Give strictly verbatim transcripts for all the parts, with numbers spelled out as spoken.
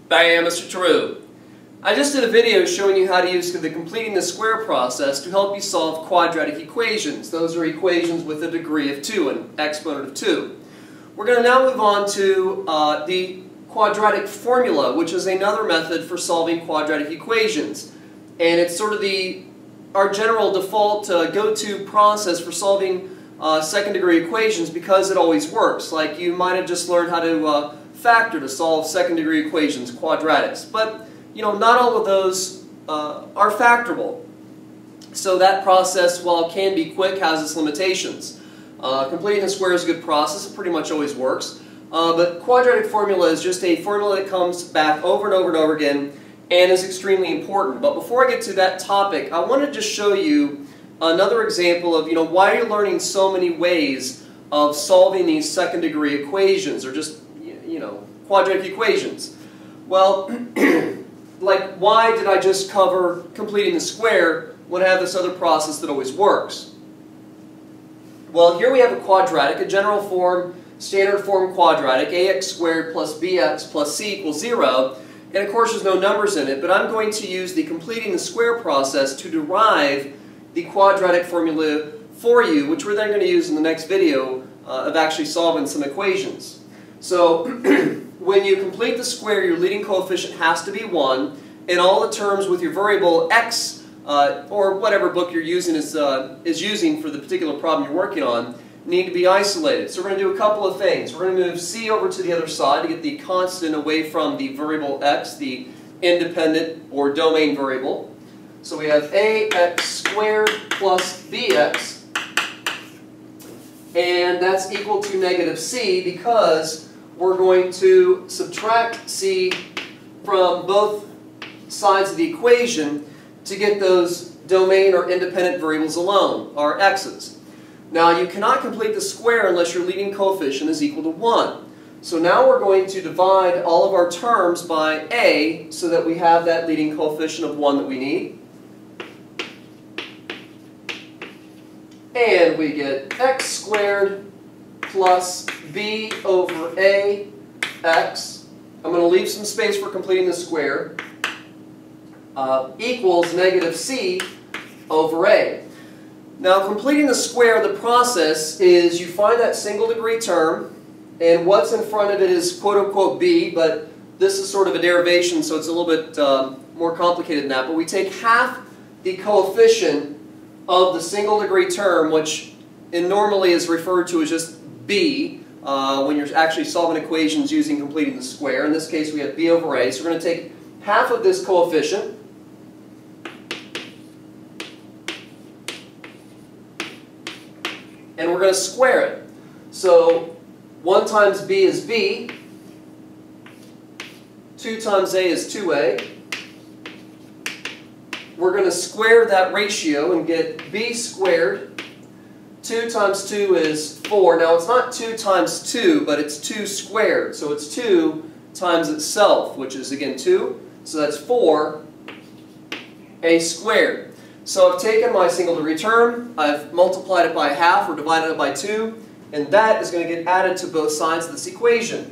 Bam, Mister True. I just did a video showing you how to use the completing the square process to help you solve quadratic equations. Those are equations with a degree of two, an exponent of two. We're going to now move on to uh, the quadratic formula, which is another method for solving quadratic equations. And it's sort of the our general default uh, go-to process for solving uh, second degree equations because it always works. Like you might have just learned how to uh, factor to solve second degree equations, quadratics. But you know, not all of those uh, are factorable. So that process, while it can be quick, has its limitations. Uh, completing the square is a good process. It pretty much always works. Uh, but quadratic formula is just a formula that comes back over and over and over again and is extremely important. But before I get to that topic, I want to just show you another example of, you know, why you're learning so many ways of solving these second degree equations, or just, you know, quadratic equations. Well, like, why did I just cover completing the square when I have this other process that always works? Well, here we have a quadratic, a general form, standard form quadratic, ax squared plus bx plus c equals zero. And of course there's no numbers in it, but I'm going to use the completing the square process to derive the quadratic formula for you, which we're then going to use in the next video uh, of actually solving some equations. So when you complete the square, your leading coefficient has to be one, and all the terms with your variable x, uh, or whatever book you're using is, uh, is using for the particular problem you're working on, need to be isolated. So we're going to do a couple of things. We're going to move c over to the other side to get the constant away from the variable x, the independent or domain variable. So we have ax squared plus bx, and that's equal to negative c because we're going to subtract c from both sides of the equation to get those domain or independent variables alone, our x's. Now you cannot complete the square unless your leading coefficient is equal to one. So now we're going to divide all of our terms by a so that we have that leading coefficient of one that we need. And we get x squared plus b over a x. I'm going to leave some space for completing the square. Uh, equals negative c over a. Now, completing the square, the process is you find that single degree term, and what's in front of it is quote-unquote b, but this is sort of a derivation, so it's a little bit uh, more complicated than that. But we take half the coefficient of the single degree term, which in normally is referred to as just b, uh, when you're actually solving equations using completing the square. In this case, we have b over a, so we're going to take half of this coefficient, and we're going to square it. So one times b is b, two times a is two a. We're going to square that ratio and get b squared. two times two is four. Now it's not two times two, but it's two squared. So it's two times itself, which is again two. So that's four a squared. So I've taken my single degree term, I've multiplied it by half or divided it by two, and that is going to get added to both sides of this equation.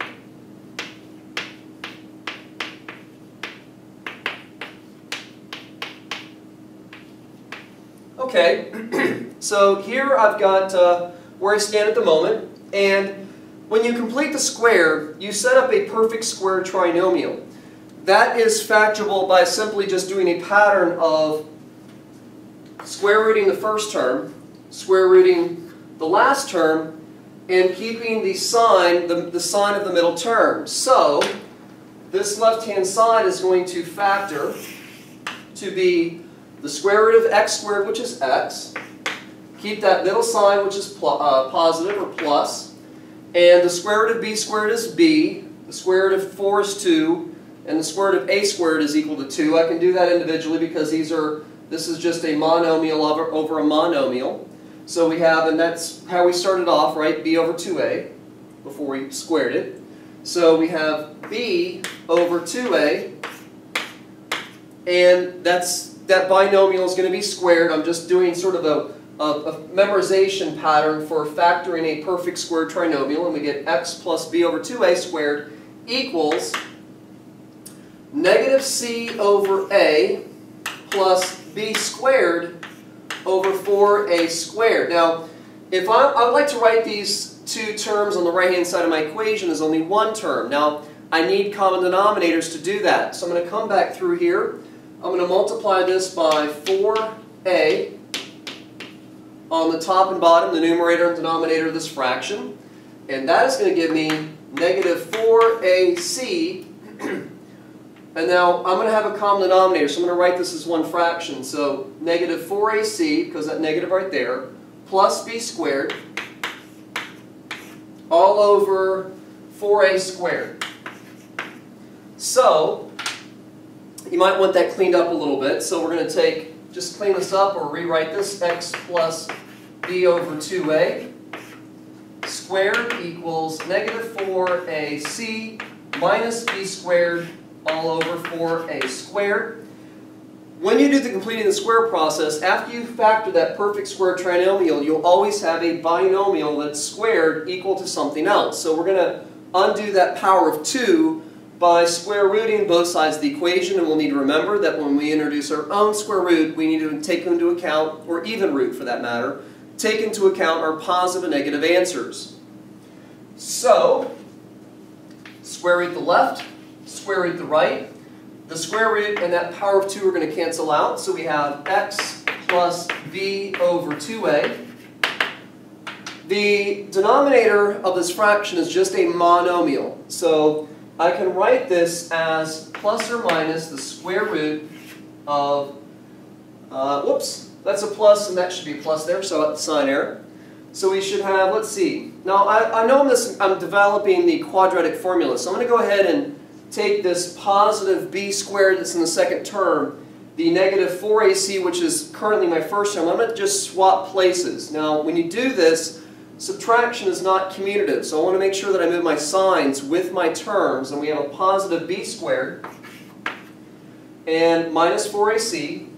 Okay, so here I've got uh, where I stand at the moment, and when you complete the square, you set up a perfect square trinomial. That is factorable by simply just doing a pattern of square rooting the first term, square rooting the last term, and keeping the sign, the, the sign of the middle term. So this left-hand side is going to factor to be the square root of x squared, which is x. Keep that middle sign, which is pl uh, positive or plus. And the square root of b squared is b. The square root of four is two. And the square root of a squared is equal to two. I can do that individually because these are This is just a monomial over, over a monomial. So we have, and that's how we started off, right? B over two a, before we squared it. So we have b over two a, and that's, that binomial is going to be squared. I'm just doing sort of a, a, a memorization pattern for factoring a perfect square trinomial, and we get x plus b over two a squared equals negative c over a plus b squared over four a squared. Now, if I, I would like to write these two terms on the right-hand side of my equation as only one term. Now, I need common denominators to do that. So I'm going to come back through here. I'm going to multiply this by four a on the top and bottom, the numerator and denominator of this fraction. And that is going to give me negative four a c. And now I'm going to have a common denominator, so I'm going to write this as one fraction. So negative four a c, because that negative right there, plus b squared, all over four a squared. So, you might want that cleaned up a little bit. So we're going to take, just clean this up or rewrite this, x plus b over two a squared equals negative four a c minus b squared all over four a squared. When you do the completing the square process, after you factor that perfect square trinomial, you'll always have a binomial that's squared equal to something else. So we're going to undo that power of two by square rooting both sides of the equation, and we'll need to remember that when we introduce our own square root, we need to take into account, or even root for that matter, take into account our positive and negative answers. So, square root the left, square root the right. The square root and that power of two are going to cancel out, so we have x plus b over two a. The denominator of this fraction is just a monomial, so I can write this as plus or minus the square root of, uh, whoops, that's a plus and that should be a plus there, so that's the sign error. So we should have, let's see, now I, I know I'm, this, I'm developing the quadratic formula, so I'm going to go ahead and take this positive b squared that's in the second term, the negative four a c, which is currently my first term, I'm going to just swap places. Now, when you do this, subtraction is not commutative, so I want to make sure that I move my signs with my terms, and we have a positive b squared and minus four a c.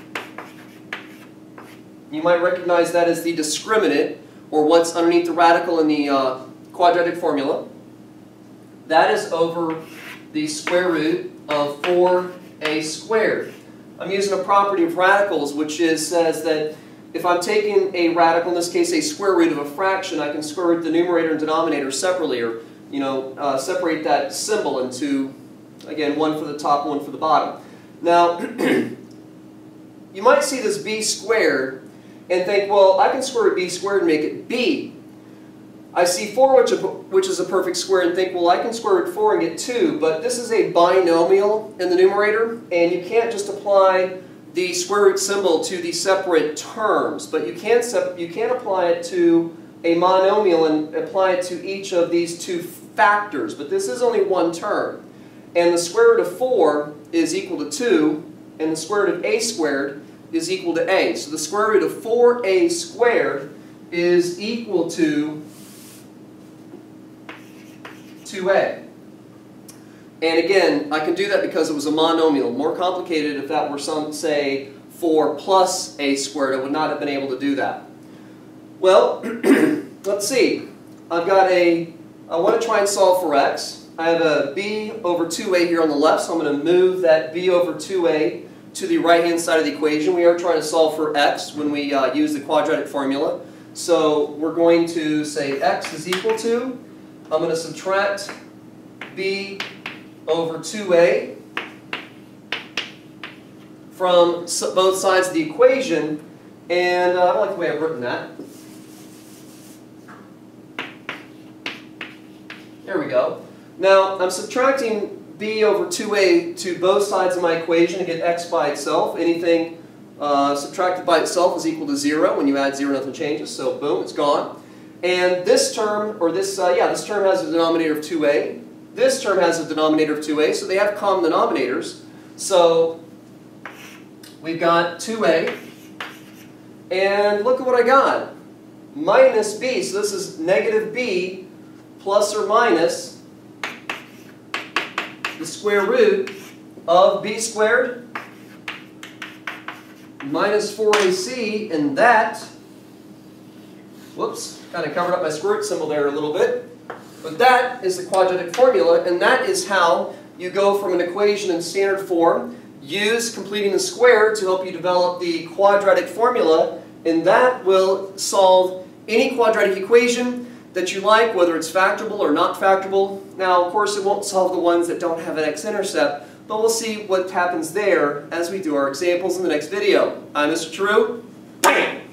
You might recognize that as the discriminant, or what's underneath the radical in the uh, quadratic formula. That is over the square root of four a squared. I'm using a property of radicals, which is, says that if I'm taking a radical, in this case a square root of a fraction, I can square root the numerator and denominator separately, or you know, uh, separate that symbol into, again, one for the top, one for the bottom. Now, you might see this b squared and think, well, I can square root b squared and make it b. I see four, which, which is a perfect square, and think, well, I can square root four and get two, but this is a binomial in the numerator, and you can't just apply the square root symbol to the separate terms, but you can, sep you can apply it to a monomial and apply it to each of these two factors, but this is only one term. And the square root of four is equal to two, and the square root of a squared is equal to a. So the square root of four a squared is equal to two a. And again, I can do that because it was a monomial. More complicated if that were some, say, four plus a squared, I would not have been able to do that. Well, let's see. I've got a, I want to try and solve for x. I have a b over two a here on the left, so I'm going to move that b over two a to the right-hand side of the equation. We are trying to solve for x when we uh, use the quadratic formula. So we're going to say x is equal to, I'm going to subtract b over two a from both sides of the equation, and uh, I don't like the way I've written that. There we go. Now I'm subtracting b over two a to both sides of my equation to get x by itself. Anything uh, subtracted by itself is equal to zero. When you add zero, nothing changes, so boom, it's gone. And this term, or this, uh, yeah, this term has a denominator of two a. This term has a denominator of two a, so they have common denominators. So we've got two a, and look at what I got. Minus b, so this is negative b plus or minus the square root of b squared minus four a c, and that, whoops, kind of covered up my square root symbol there a little bit. But that is the quadratic formula, and that is how you go from an equation in standard form, use completing the square to help you develop the quadratic formula, and that will solve any quadratic equation that you like, whether it's factorable or not factorable. Now, of course, it won't solve the ones that don't have an x-intercept, but we'll see what happens there as we do our examples in the next video. I'm Mister True.